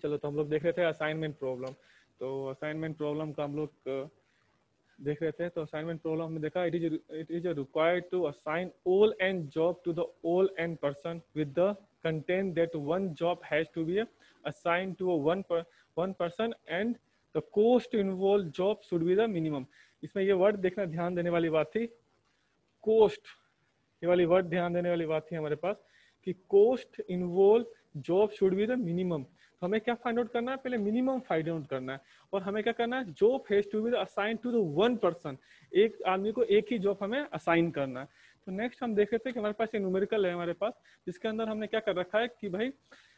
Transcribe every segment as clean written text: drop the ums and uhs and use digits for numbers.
चलो तो हम लोग देख रहे थे असाइनमेंट प्रॉब्लम। तो असाइनमेंट प्रॉब्लम का हम लोग देख रहे थे। तो असाइनमेंट प्रॉब्लम हमने देखा, it is required to assign all and job to the all and person with the content that one job has to be assign to one person and the cost involve job should be the minimum. इसमें ये word देखना ध्यान देने वाली बात थी, coast, ये वाली वर्ड ध्यान देने वाली बात थी हमारे पास कि cost involve job should be the minimum. तो हमें क्या फाइंड आउट करना है, पहले मिनिमम फाइंड आउट करना है, और हमें क्या करना है, job has to be assign to the one person, एक आदमी को एक ही जॉब हमें असाइन करना है। तो नेक्स्ट हम देख रहे थे कि हमारे पास ये न्यूमेरिकल है हमारे पास, जिसके अंदर हमने क्या कर रखा है कि भाई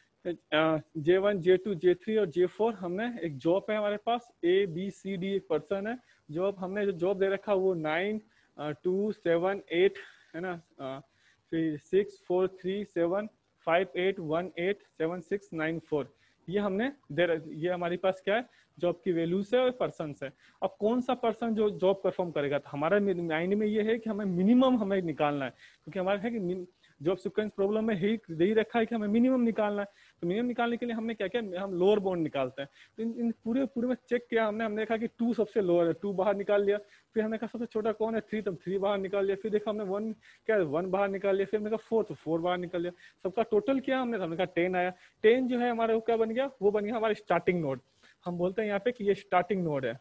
J1, J2, J3 और J4 हमने एक जॉब है हमारे पास, ABCD एक पर्सन है। जॉब हमने जो जॉब दे रखा वो 9, 2, 7, 8 है ना, फिर 6, 4, 3, 7, 5, 8, 1, 8, 7, 6, 9, 4, ये हमने ये हमारे पास क्या है, जॉब की वैल्यूज है और पर्सन है। अब कौन सा पर्सन जो जॉब परफॉर्म करेगा, तो हमारा माइंड में ये है कि हमें मिनिमम हमें निकालना है, क्योंकि हमारा है कि जॉब सीक्वेंस प्रॉब्लम में यही रखा है कि हमें मिनिमम निकालना है। तो मिनिमम निकालने के लिए हमने क्या किया, हम लोअर बाउंड निकालते हैं। तो इन पूरे में चेक किया हमने देखा कि 2 सबसे लोअर है, 2 बाहर निकाल लिया। फिर हमने कहा सबसे छोटा कौन है, 3, तब 3 बाहर निकाल लिया। फिर देखा हमने 1 क्या 1 बाहर निकाल लिया। फिर हमने कहा 4, तो 4 बाहर निकाल लिया। सबका टोटल किया हमने कहा 10 आया। 10 जो है हमारे वो क्या बन गया, वो बन गया हमारा स्टार्टिंग नोड। हम बोलते हैं यहाँ पे कि ये स्टार्टिंग नोड है,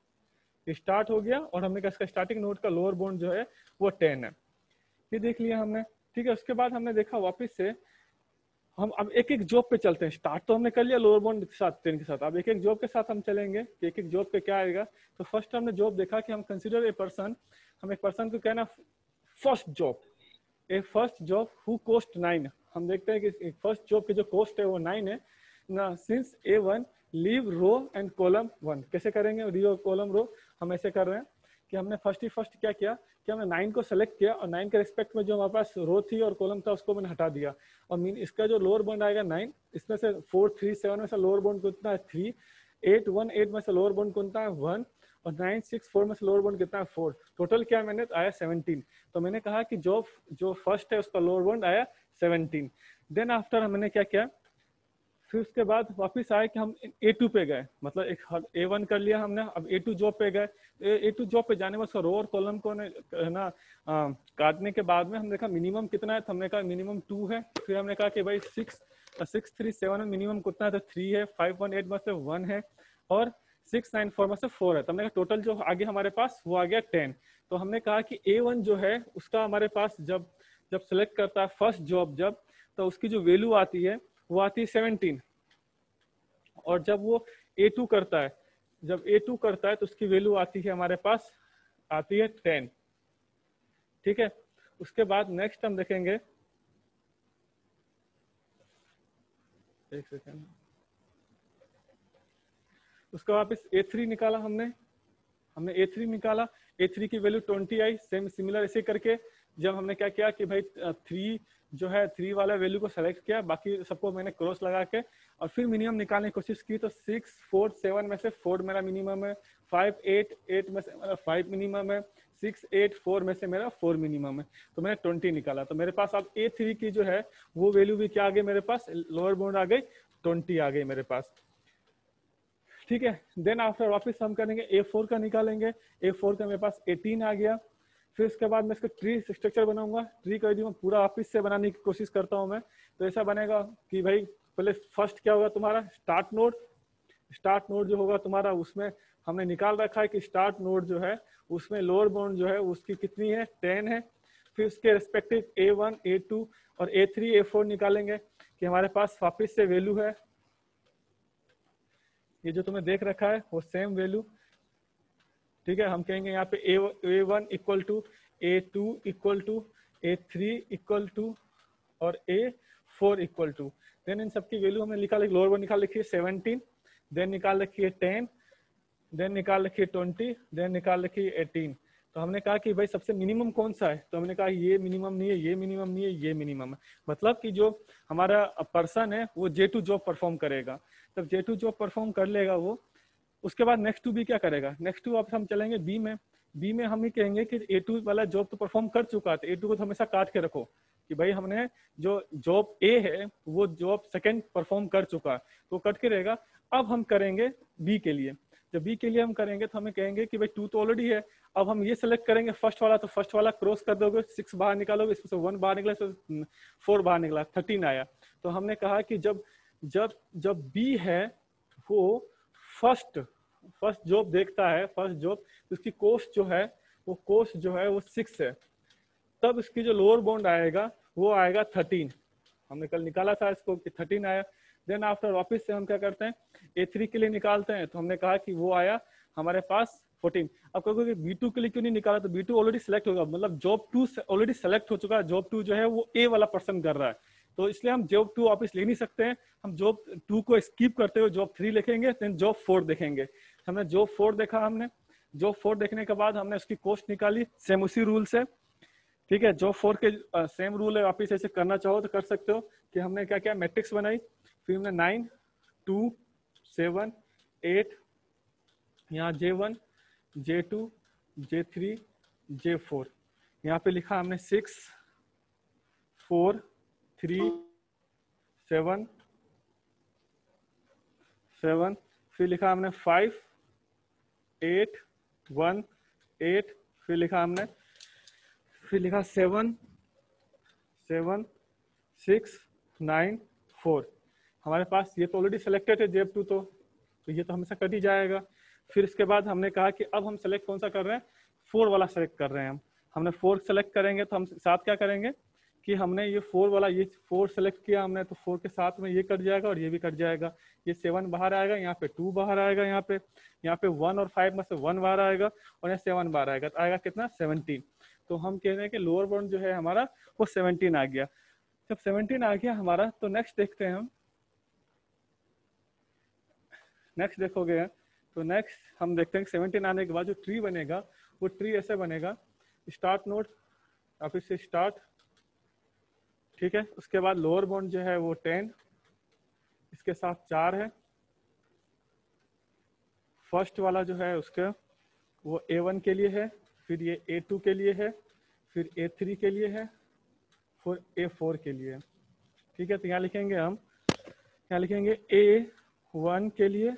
ये स्टार्ट हो गया, और हमने कहा इसका स्टार्टिंग नोड का लोअर बाउंड जो है वो 10 है। ये देख लिया हमने, ठीक है। उसके बाद हमने देखा वापस से हम अब एक एक जॉब पे चलते हैं। स्टार्ट तो हमने कर लिया लोअर बाउंड के साथ 10 के साथ, अब एक एक जॉब के साथ हम चलेंगे कि एक एक जॉब पे क्या आएगा। तो फर्स्ट हमने जॉब देखा कि हम कंसीडर ए पर्सन, हम एक पर्सन को कहना first job, A first job who cost 9। हम देखते हैं कि फर्स्ट जॉब की जो कॉस्ट है वो 9 है ना। Since A1 leave row and column 1, कैसे करेंगे रो कॉलम रो, हम ऐसे कर रहे हैं कि हमने फर्स्ट क्या किया कि हमने 9 को सेलेक्ट किया, और 9 के रिस्पेक्ट में जो हमारे पास रो थी और कॉलम था उसको मैंने हटा दिया। और मीन इसका जो लोअर बाउंड आएगा 9, इसमें से 4, 3, 7 में से लोअर बाउंड कितना है 3, 8, 1, 8 में से लोअर बाउंड कितना है 1, और 9, 6, 4 में से लोअर बाउंड कितना है 4। टोटल क्या मैंने आया 17। तो मैंने कहा कि जो फर्स्ट है उसका लोअर बाउंड आया 17। देन आफ्टर हमने क्या किया, फिर उसके बाद वापस आए कि हम A2 पे गए, मतलब एक A1 कर लिया हमने, अब A2 जॉब पे गए। A2 जॉब पे जाने में उसका रो और कॉलम को है ना काटने के बाद में हमने देखा मिनिमम कितना है, तो हमने कहा मिनिमम 2 है। फिर हमने कहा कि भाई 6, 3, 7 में मिनिमम कितना है, तो 3 है, 5, 1, 8 में से 1 है, और 6, 9, 4 में से 4 है। तो हमने कहा टोटल जो आगे हमारे पास वो आ गया 10। तो हमने कहा कि A1 जो है उसका हमारे पास जब सेलेक्ट करता है फर्स्ट जॉब जब, तो उसकी जो वैल्यू आती है वो आती है 17, और जब वो A2 करता है, जब A2 करता है तो उसकी वैल्यू आती है हमारे पास आती है 10, ठीक है। उसके बाद नेक्स्ट हम देखेंगे, एक सेकेंड, उसका वापस A3 निकाला हमने A3 निकाला, A3 की वैल्यू 20 आई। सेम सिमिलर ऐसे करके जब हमने क्या किया कि भाई 3 जो है 3 वाला वैल्यू को सेलेक्ट किया, बाकी सबको मैंने क्रॉस लगा के, और फिर मिनिमम निकालने की कोशिश की। तो 6, 4, 7 में से 4 मेरा मिनिमम है, 5, 8, 8 में से मेरा 5 मिनिमम है, 6, 8, 4 में से मेरा 4 मिनिमम है। तो मैंने 20 निकाला। तो मेरे पास अब A3 की जो है वो वैल्यू भी क्या आ गई मेरे पास, लोअर बाउंड आ गई 20 आ गई मेरे पास, ठीक है। देन आफ्टर वापस हम करेंगे A4 का निकालेंगे। A4 का मेरे पास 18 आ गया। फिर उसके बाद मैं इसका ट्री स्ट्रक्चर बनाऊंगा, ट्री कर दूंगा पूरा वापस से बनाने की कोशिश करता हूं मैं। तो ऐसा बनेगा कि भाई पहले फर्स्ट क्या होगा तुम्हारा स्टार्ट नोड जो होगा तुम्हारा, उसमें हमने निकाल रखा है कि स्टार्ट नोड जो है उसमें लोअर बाउंड जो है उसकी कितनी है 10 है। फिर उसके रिस्पेक्टिव A1, A2 और A3, A4 निकालेंगे कि हमारे पास वापस से वैल्यू है, ये जो तुम्हें देख रखा है वो सेम वैल्यू, ठीक है। हम कहेंगे यहाँ पे A1 equal to A2 equal to A3 equal to और A4 equal to. Then in सबकी वैल्यू हमने निकाल, लोअर वन निकाल रखी है 17, देन निकाल रखी है 10, देन निकाल रखी है 20, देन निकाल रखी है 18। तो हमने कहा कि भाई सबसे मिनिमम कौन सा है, तो हमने कहा ये मिनिमम नहीं है, ये मिनिमम नहीं है, ये मिनिमम है। मतलब कि जो हमारा पर्सन है वो J2 जॉब परफॉर्म करेगा। तब J2 जॉब परफॉर्म कर लेगा वो, उसके बाद नेक्स्ट टू बी क्या करेगा, नेक्स्ट टू अब हम चलेंगे बी में हम ही कहेंगे कि A2 वाला जॉब तो परफॉर्म कर चुका है, तो A2 को तो हमेशा काट के रखो कि भाई हमने जो जॉब ए है वो जॉब सेकंड परफॉर्म कर चुका है, तो कट के रहेगा। अब हम करेंगे बी के लिए, जब बी के लिए हम करेंगे तो हमें कहेंगे कि भाई 2 तो ऑलरेडी है, अब हम ये सेलेक्ट करेंगे फर्स्ट वाला, तो फर्स्ट वाला क्रॉस कर दोगे, 6 बाहर निकालोगे, इसमें से 1 बाहर निकला, इसमें 4 बाहर निकला, 13 आया। तो हमने कहा कि जब जब जब बी है वो फर्स्ट फर्स्ट जॉब देखता है, फर्स्ट जॉब, उसकी कॉस्ट जो है वो 6 है, तब इसकी जो लोअर बाउंड आएगा वो आएगा 13। हमने कल निकाला था इसको कि 13 आया। देन आफ्टर वापस से हम क्या करते हैं, A3 के लिए निकालते हैं, तो हमने कहा कि वो आया हमारे पास 14। अब कहोगे B2 के लिए क्यों नहीं निकाला, तो B2 ऑलरेडी सेलेक्ट होगा, मतलब जॉब 2 ऑलरेडी सेलेक्ट हो चुका है, जॉब 2 जो है वो A वाला पर्सन कर रहा है, तो इसलिए हम जॉब 2 वापस ले नहीं सकते हैं। हम जॉब 2 को स्किप करते हुए जॉब 3 लिखेंगे, देन जॉब 4 देखेंगे। हमने जॉब 4 देखा, हमने जॉब 4 देखने के बाद हमने उसकी कॉस्ट निकाली सेम उसी रूल से, ठीक है। जॉब 4 के सेम रूल है, वापिस ऐसे करना चाहो तो कर सकते हो कि हमने क्या क्या मैट्रिक्स बनाई, फिर हमने 9 2 7 8, यहाँ J1 J2 J3 J4, यहाँ पे लिखा हमने 6 4 3 7 7, फिर लिखा हमने 5 8 1 8, फिर लिखा हमने 7 7 6 9 4। हमारे पास ये तो ऑलरेडी सिलेक्टेड है जेब 2, तो ये तो हमेशा कट ही जाएगा। फिर इसके बाद हमने कहा कि अब हम सेलेक्ट कौन सा कर रहे हैं, 4 वाला सेलेक्ट कर रहे हैं। हमने 4 सेलेक्ट करेंगे तो हम साथ क्या करेंगे कि हमने ये 4 वाला, ये 4 सेलेक्ट किया हमने, तो 4 के साथ में ये कट जाएगा और ये भी कट जाएगा। ये 7 बाहर आएगा, यहाँ पे 2 बाहर आएगा, यहाँ पे 1 और 5 में से 1 बाहर आएगा, और यहाँ 7 बाहर आएगा, तो आएगा कितना 17। तो हम कह रहे हैं कि लोअर बाउंड जो है हमारा वो 17 आ गया। जब 17 आ गया हमारा, तो नेक्स्ट देखते हैं हम, नेक्स्ट देखोगे तो नेक्स्ट हम देखते हैं 17 आने के बाद जो ट्री बनेगा वो ट्री ऐसे बनेगा, स्टार्ट नोड वापिस से स्टार्ट, ठीक है। उसके बाद लोअर बाउंड जो है वो 10, इसके साथ 4 है, फर्स्ट वाला जो है उसका वो A1 के लिए है, फिर ये A2 के लिए है, फिर A3 के लिए है, फिर A4 के लिए, ठीक है। तो यहाँ लिखेंगे हम, यहाँ लिखेंगे A1 के लिए,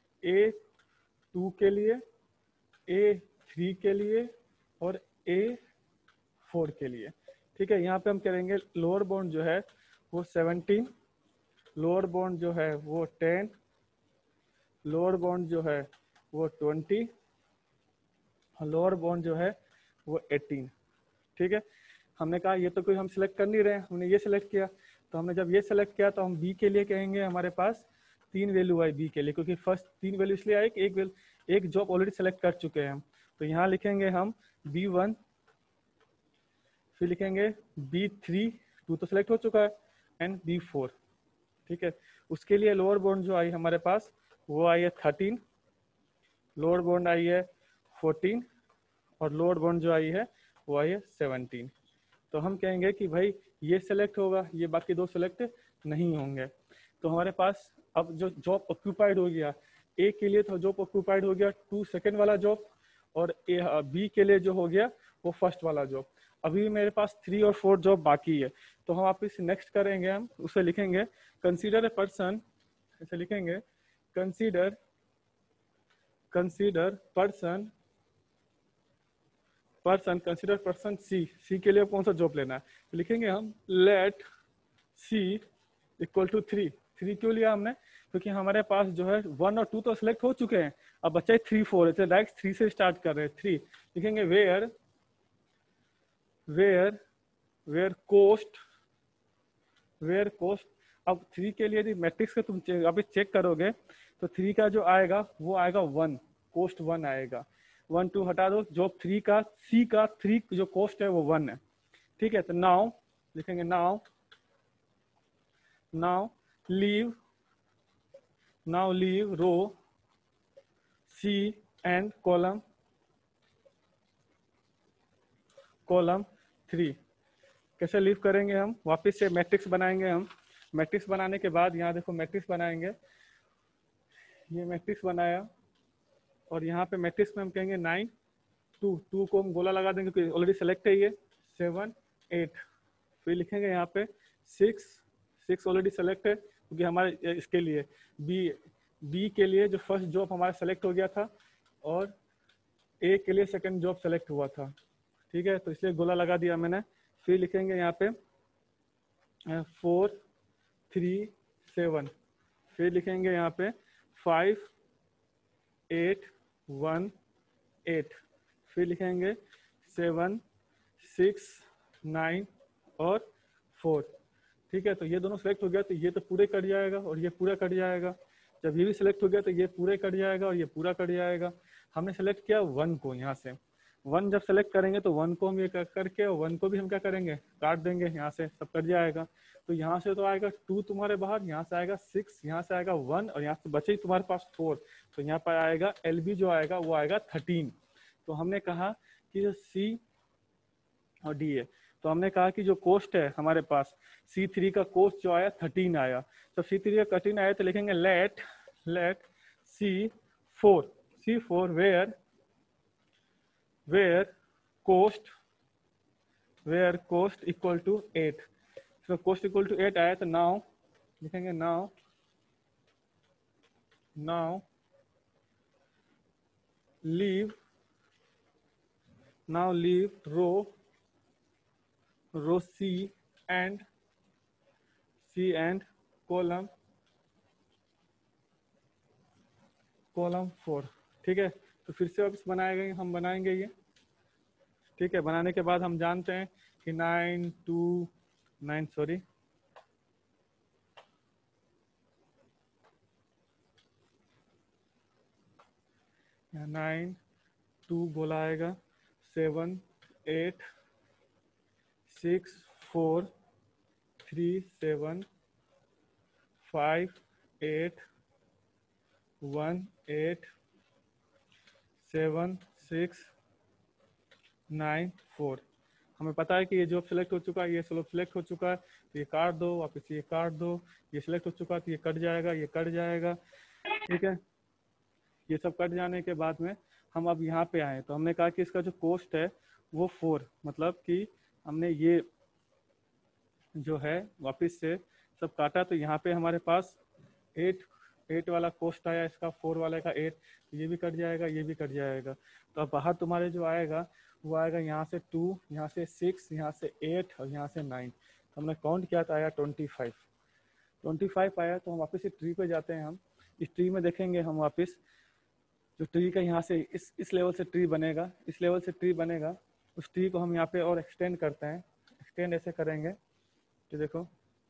A2 के लिए, A3 के लिए और A4 के लिए, ठीक है। यहाँ पे हम करेंगे लोअर बाउंड जो है वो 17, लोअर बाउंड जो है वो 10, लोअर बाउंड जो है वो 20, लोअर बाउंड जो है वो 18, ठीक है। हमने कहा ये तो कोई हम सिलेक्ट कर नहीं रहे हैं, हमने ये सिलेक्ट किया, तो हमने जब ये सिलेक्ट किया तो हम बी के लिए कहेंगे हमारे पास 3 वैल्यू आई बी के लिए, क्योंकि फर्स्ट 3 वैल्यू इसलिए आए कि एक जॉब ऑलरेडी सेलेक्ट कर चुके हैं हम। तो यहाँ लिखेंगे हम B1, फिर लिखेंगे B3, 2 तो सिलेक्ट हो चुका है, एंड B4, ठीक है। उसके लिए लोअर बाउंड जो आई हमारे पास वो आई है 13, लोअर बाउंड आई है 14, और लोअर बाउंड जो आई है वो आई है 17। तो हम कहेंगे कि भाई ये सेलेक्ट होगा, ये बाकी 2 सेलेक्ट नहीं होंगे। तो हमारे पास अब जो जॉब ऑक्यूपाइड हो गया, ए के लिए तो जॉब ऑक्यूपाइड हो गया 2 सेकेंड वाला जॉब, और बी के लिए जो हो गया वो फर्स्ट वाला जॉब। अभी मेरे पास 3 और 4 जॉब बाकी है, तो हम आप इसे नेक्स्ट करेंगे, हम उसे लिखेंगे कंसीडर ए पर्सन, ऐसे लिखेंगे कंसीडर कंसीडर पर्सन सी के लिए कौन सा जॉब लेना है, तो लिखेंगे हम लेट सी इक्वल टू 3। क्यों लिया हमने, क्योंकि हमारे पास जो है 1 और 2 तो सिलेक्ट हो चुके हैं, अब बच्चा 3 4 है, डायरेक्ट 3 से स्टार्ट कर रहे हैं। 3 लिखेंगे वेयर कोस्ट। अब 3 के लिए यदि मैट्रिक्स का तुम अभी चेक करोगे तो 3 का जो आएगा वो आएगा 1, कोस्ट 1 आएगा, 1 2 हटा दो, जॉब 3 का सी का 3 जो कोस्ट है वो 1 है, ठीक है। तो नाउ लिखेंगे now leave row C and column 3। कैसे लीव करेंगे, हम वापस से मैट्रिक्स बनाएंगे। हम मैट्रिक्स बनाने के बाद यहाँ देखो मैट्रिक्स बनाएंगे, ये मैट्रिक्स बनाया, और यहाँ पे मैट्रिक्स में हम कहेंगे 9 2 को हम गोला लगा देंगे क्योंकि ऑलरेडी सेलेक्ट है ये, 7 8, फिर लिखेंगे यहाँ पे 6 ऑलरेडी सेलेक्ट है क्योंकि हमारे इसके लिए बी के लिए जो फर्स्ट जॉब हमारा सेलेक्ट हो गया था और ए के लिए सेकंड जॉब सेलेक्ट हुआ था, ठीक है, तो इसलिए गोला लगा दिया मैंने। फिर लिखेंगे यहाँ पे 4 3 7, फिर लिखेंगे यहाँ पे 5 8 1 8, फिर लिखेंगे 7 6 9 और 4, ठीक है। तो ये दोनों सेलेक्ट हो गया तो ये तो पूरे कट जाएगा और ये पूरा कट जाएगा। जब ये भी सिलेक्ट हो गया तो ये पूरे कट जाएगा और ये पूरा कट जाएगा। हमने सेलेक्ट किया 1 को, यहाँ से 1 जब सेलेक्ट करेंगे तो 1 को हम ये करके और 1 को भी हम क्या करेंगे, काट देंगे, यहाँ से सब कट जाएगा। तो यहाँ से तो आएगा 2 तुम्हारे बाहर, यहाँ से आएगा 6, यहाँ से आएगा 1 और यहाँ से बचे ही तुम्हारे पास 4, तो यहाँ पर आएगा LB जो आएगा वो आएगा 13। तो हमने कहा कि जो C और D है, तो हमने कहा कि जो कोस्ट है हमारे पास C3 का कोस्ट जो आया 13 आया। तो C3 का 13 आया तो लिखेंगे let C4 where cost equal to 8। so cost equal to 8 आया तो now लिखेंगे now leave row C and column 4, ठीक है। तो फिर से वापस बनाएंगे ये, ठीक है। बनाने के बाद हम जानते हैं कि 9 2 गोला आएगा 7 8 6 4 3 7 5 8 1 8 7 6 9 4। हमें पता है कि ये जॉब सेलेक्ट हो चुका है, ये सेलेक्ट हो चुका है, तो ये काट दो, वापस ये काट दो, ये सिलेक्ट हो चुका है तो ये कट जाएगा, ये कट जाएगा, ठीक है। ये सब कट जाने के बाद में हम अब यहाँ पे आए तो हमने कहा कि इसका जो कोस्ट है वो 4, मतलब कि हमने ये जो है वापस से सब काटा तो यहाँ पे हमारे पास 8 वाला कोस्ट आया, इसका 4 वाले का 8, तो ये भी कट जाएगा, ये भी कट जाएगा। तो अब बाहर तुम्हारे जो आएगा वो आएगा यहाँ से 2, यहाँ से 6, यहाँ से 8 और यहाँ से 9। तो हमने काउंट किया तो आया 25 आया। तो हम वापस ट्री पे जाते हैं, हम इस ट्री में देखेंगे, हम वापस जो ट्री का यहाँ से इस लेवल से ट्री बनेगा, इस लेवल से ट्री बनेगा, उस ट्री को हम यहाँ पे और एक्सटेंड करते हैं। एक्सटेंड ऐसे करेंगे कि देखो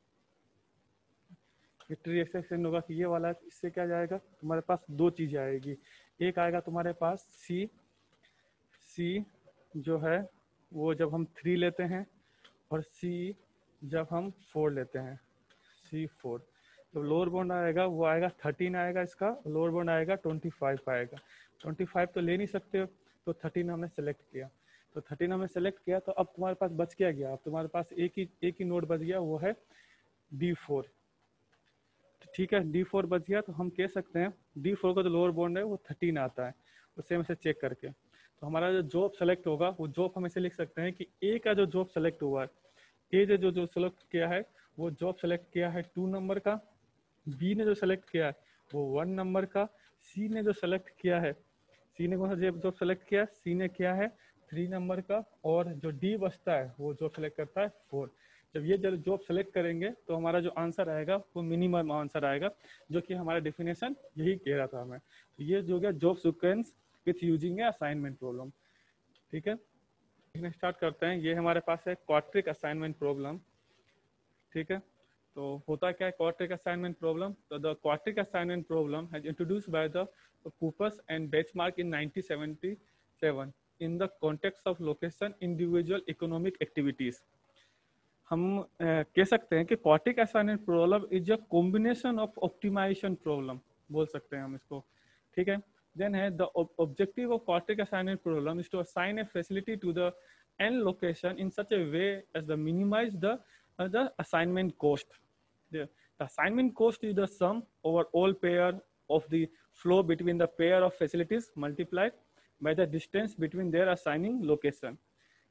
ये ट्री ऐसे एक्सटेंड होगा कि ये वाला, इससे क्या जाएगा, तुम्हारे पास 2 चीजें आएगी। एक आएगा तुम्हारे पास सी जो है वो जब हम 3 लेते हैं और C जब हम 4 लेते हैं, C4। तो लोअर बाउंड आएगा वो आएगा 13 आएगा, इसका लोअर बाउंड आएगा 25 आएगा। 25 तो ले नहीं सकते हो, तो 13 हमने सेलेक्ट किया। तो 13 हमने सेलेक्ट किया तो अब तुम्हारे पास बच क्या गया, अब तुम्हारे पास एक ही नोड बच गया, वो है D4, ठीक है। D4 बच गया तो हम कह सकते हैं D4 का जो लोअर बाउंड है वो 13 आता है, उससे हम इसे चेक करके। तो हमारा जो जॉब सेलेक्ट होगा वो जॉब हम इसे लिख सकते हैं कि ए का जो जॉब सेलेक्ट हुआ है, ए जो सेलेक्ट किया है वो जॉब सेलेक्ट किया है 2 नंबर का, बी ने जो सेलेक्ट किया है वो 1 नंबर का, सी ने जो सेलेक्ट किया है, सी ने कौन सा जॉब सेलेक्ट किया है, सी ने किया है 3 नंबर का, और जो डी बचता है वो जॉब सेलेक्ट करता है 4। जब ये जॉब सेलेक्ट करेंगे तो हमारा जो आंसर आएगा वो मिनिमम आंसर आएगा, जो कि हमारा डेफिनेशन यही कह रहा था हमें। तो ये जो गया job sequence with using assignment problem, ठीक है। स्टार्ट करते हैं। ये हमारे पास है क्वाड्रिक असाइनमेंट प्रॉब्लम, ठीक है। तो होता क्या है क्वाड्रिक असाइनमेंट प्रॉब्लम, तो the quadric assignment problem has introduced by the Coopers and benchmark in 1977 in the context of location individual economic activities. हम कह सकते हैं कि quadric assignment problem is a combination of optimization problem, बोल सकते हैं हम इसको, ठीक है। Then the objective of quadratic assignment problem is to assign a facility to the n location in such a way as to minimize the assignment cost. The assignment cost is the sum over all pair of the flow between the pair of facilities multiplied by the distance between their assigning location.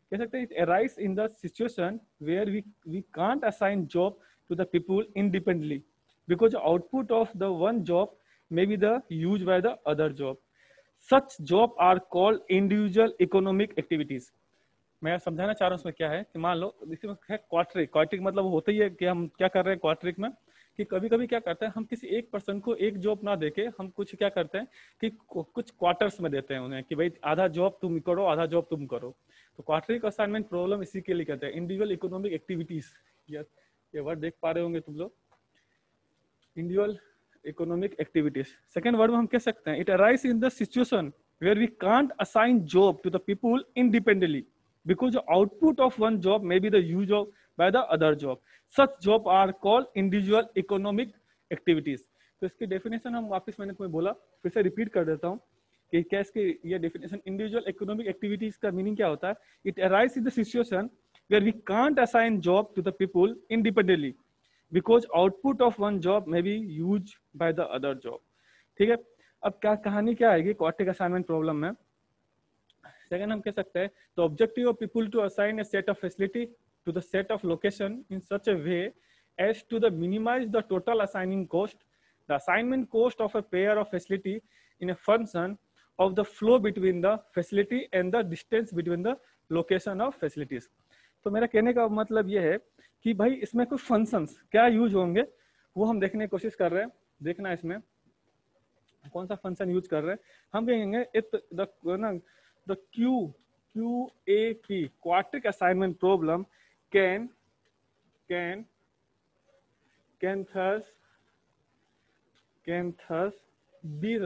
कह सकते हैं it arise in the situation where we can't assign job to the people independently because output of the one job may be the use by the other job. Such job are called individual economic activities. मैं समझाना चाह रहा हूँ उसमें क्या है कि मान लो इसमें है क्वार्टरिक. क्वार्टरिक मतलब होता ही है कि हम क्या कर रहे हैं क्वार्टरिक में, कि कभी कभी क्या करते हैं हम किसी एक पर्सन को एक जॉब ना देके हम कुछ क्या करते हैं कि कुछ क्वार्टर्स में देते हैं उन्हें कि भाई आधा जॉब तुम करो आधा जॉब तुम करो. तो क्वार्टरिक असाइनमेंट प्रॉब्लम इसी के लिए कहते हैं इंडिविजुअल इकोनॉमिक एक्टिविटीज. ये वर्ड देख पा रहे होंगे तुम लोग, individual economic activities. Second word में हम कह सकते हैं it arise in the situation where we can't assign job to the people independently because the output of one job may be the use of by the other job. Such job are called individual economic activities. तो इसकी definition हम वापस मैंने तुम्हें बोला फिर से repeat कर देता हूँ कि क्या इसकी ये डेफिनेशन इंडिविजुअल इकोनॉमिक एक्टिविटीज का मीनिंग क्या होता है. It arise in the situation where we can't assign job to the people independently because output of one job may be use by the other job. ठीक है, अब क्या कहानी क्या आएगी क्वार्टिक असाइनमेंट प्रॉब्लम में. सेकंड हम कह सकते हैं the objective of people to assign a set of facility to the set of location in such a way as to the minimize the total assigning cost. The assignment cost of a pair of facility in a function of the flow between the facility and the distance between the location of facilities. तो मेरा कहने का मतलब ये है कि भाई इसमें कुछ फंक्शंस क्या यूज होंगे वो हम देखने की कोशिश कर रहे हैं. देखना इसमें कौन सा फंक्शन यूज कर रहे हैं. हम कहेंगे the QAP quadratic assignment problem can thus be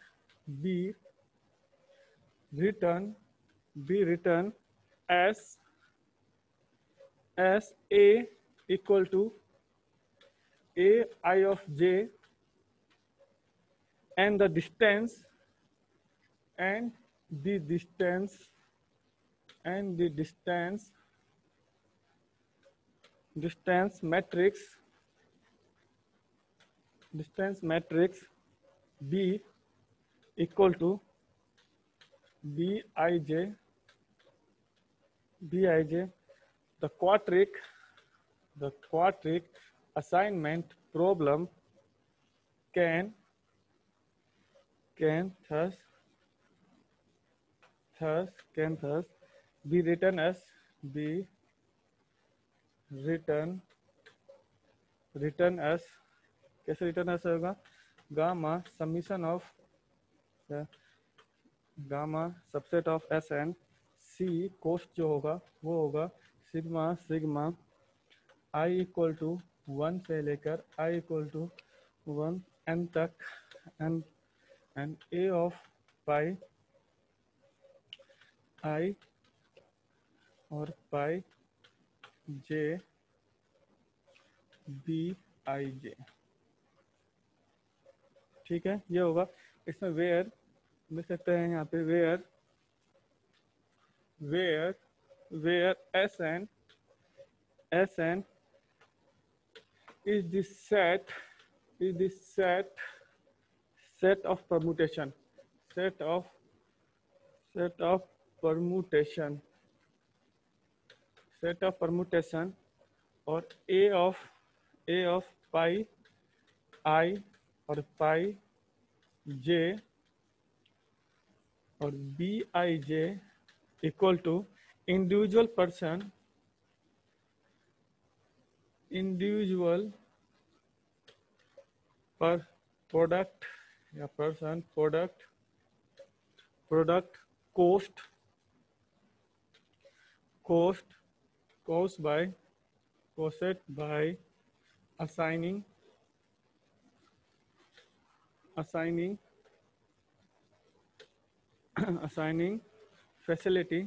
written as A equal to AI of j and the distance matrix B equal to Bij. The quadratic assignment problem can thus be written as कैसे written ऐसा होगा gamma summation of gamma subset of S N C cost जो होगा वो होगा sigma I equal to 1 से लेकर I equal to 1 N तक and A of pi I और पाई जे बी आई जे. ठीक है, ये होगा. इसमें वेयर देख सकते हैं यहाँ पे where S N is the set of permutation और a of pi I और pi j और Bij equal to individual per product या person product cost by assigning facility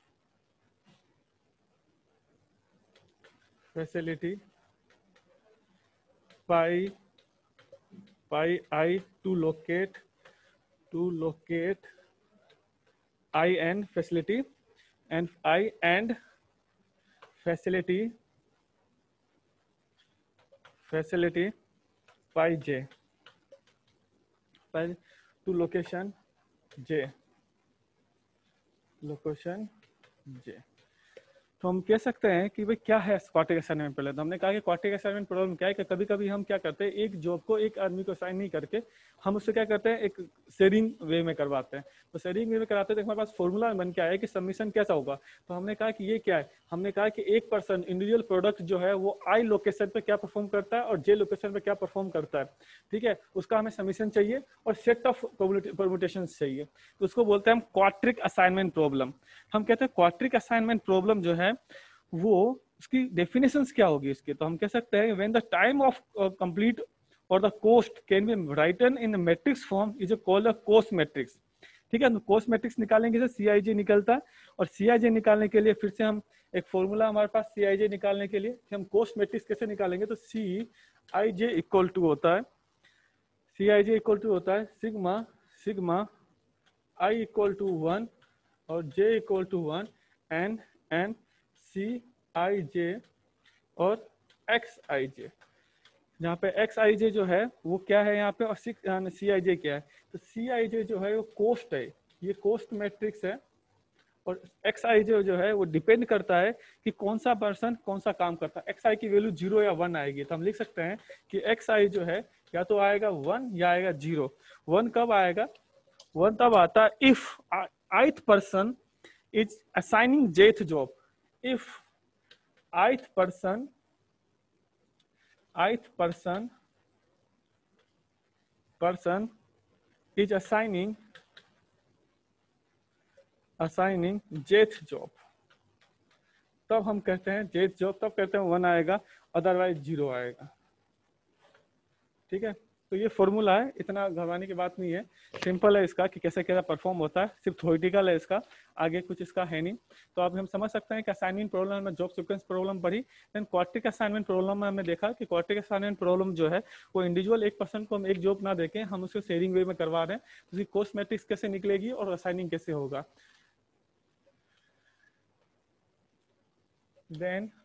pi I to locate I and facility and I and facility pi j pi to location j. तो हम कह सकते हैं कि भाई क्या है क्वार्टिक असाइनमेंट प्रॉब्लम। तो हमने कहा कि क्वार्टिक असाइनमेंट प्रॉब्लम क्या है कि कभी कभी हम क्या करते हैं, एक जॉब को एक आदमी को असाइन नहीं करके हम उससे क्या करते हैं, एक शेयरिंग वे में करवाते हैं। तो शेयरिंग वे में कराते हैं तो हमारे पास फॉर्मूला बन के आया कि सबमिशन कैसा होगा। तो हमने कहा कि ये क्या है, हमने कहा कि एक पर्सन इंडिविजुअल प्रोडक्ट जो है वो आई लोकेशन पे क्या परफॉर्म करता है और जे लोकेशन पे क्या परफॉर्म करता है, ठीक है, उसका हमें सबमिशन चाहिए और सेट ऑफ परम्यूटेशन चाहिए। तो उसको बोलते हैं हम क्वार्टिक असाइनमेंट प्रॉब्लम। हम कहते हैं क्वार्टिक असाइनमेंट प्रॉब्लम जो है वो उसकी डेफिनेशंस क्या होगी इसके। तो हम कह सकते हैं when the time of complete और the cost can be written in matrix form is called a cost matrix. ठीक है, तो कोस्ट मैट्रिक्स निकालेंगे से CIJ निकलता है, और CIJ निकालने के लिए फिर से हम एक फॉर्मूला हमारे पास CIJ निकालने के लिए कि हम कोस्ट मैट्रिक्स कैसे निकालेंगे। तो CIJ इक्वल टू होता है, CIJ इक्वल टू होता है sigma sigma I equal to 1 और J equal to 1 N CIJ और XIJ। जहाँ पे XIJ जो है वो क्या है यहाँ पे, और CIJ क्या है। तो CIJ जो है वो कोस्ट है, ये कोस्ट मैट्रिक्स है, और XIJ जो है वो डिपेंड करता है कि कौन सा पर्सन कौन सा काम करता है। XI की वैल्यू 0 या 1 आएगी, तो हम लिख सकते हैं कि XI जो है या तो आएगा 1 या आएगा 0। 1 कब आएगा, 1 तब आता है if ith person is assigning jth job, if ith person is assigning jth job, तब हम कहते हैं jth job, तब कहते हैं 1 आएगा, अदरवाइज 0 आएगा। ठीक है, तो ये फॉर्मूला है, इतना घबराने की बात नहीं है, सिंपल है इसका कि कैसे कैसे परफॉर्म होता है, सिर्फ थ्योरेटिकल है इसका, आगे कुछ इसका है नहीं। तो अब हम समझ सकते हैं कि असाइनमेंट प्रॉब्लम में जॉब सीक्वेंस प्रॉब्लम पढ़ी, देन क्वार्टिक असाइनमेंट प्रॉब्लम में हमने देखा कि क्वार्टिक असाइनमेंट प्रॉब्लम जो है वो इंडिविजुअल एक पर्सन को हम एक जॉब ना देके हम उसको शेयरिंग वे में करवा रहे हैं, तो उसकी कॉस्ट मैट्रिक्स कैसे निकलेगी और असाइनिंग कैसे होगा। देन